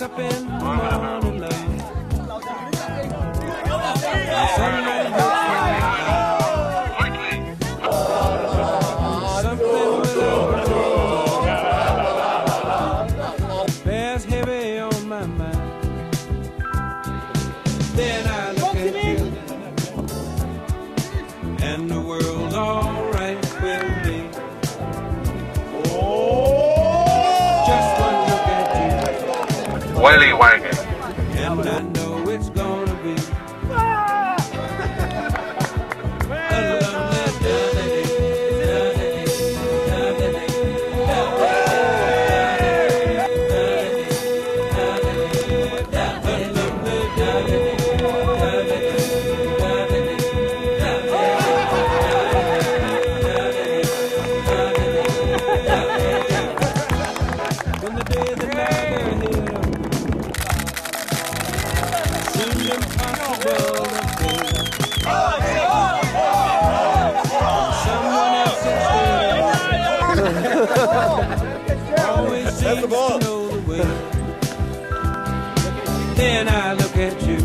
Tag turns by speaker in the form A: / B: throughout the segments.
A: up in the morning, love. Sunlight hits my eyes. Something without bears heavy on my mind. Then I look at you, and the world's alright with me. Just one look at you,
B: Willy wagging.
A: and I know it's gonna be a lovely when the day that lies ahead seems impossible to face. Someone else instead always seems to know the way. Then I look at you,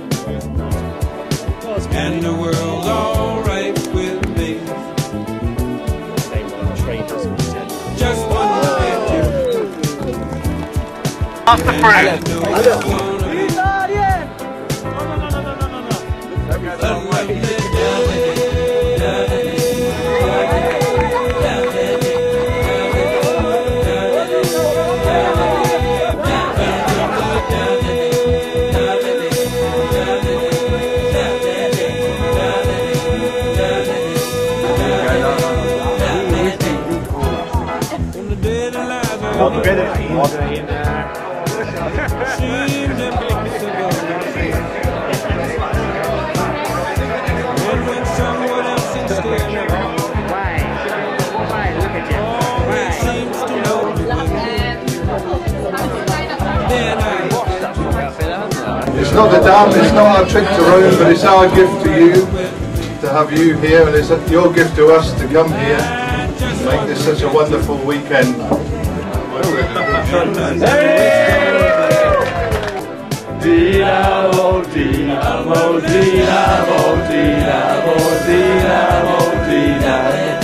A: and the world's alright with me. Just one look at you,
B: Off the
A: and
B: fruit.
A: I know it's gonna be a lovely day. When the day that lies ahead seems impossible, and when someone else instead always seems to know the way, then I look at you.
C: It's not the dam, it's not our trip to Rome, but it's our gift to you, to have you here, and it's your gift to us to come here and make this such a wonderful weekend.
D: Dinamo, Dinamo, Dinamo, Dinamo, Dinamo, Dinamo.